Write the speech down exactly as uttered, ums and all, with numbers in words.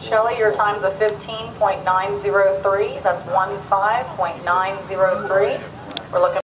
Shelly, your time's a fifteen point nine zero three. That's one five point nine zero three. We're looking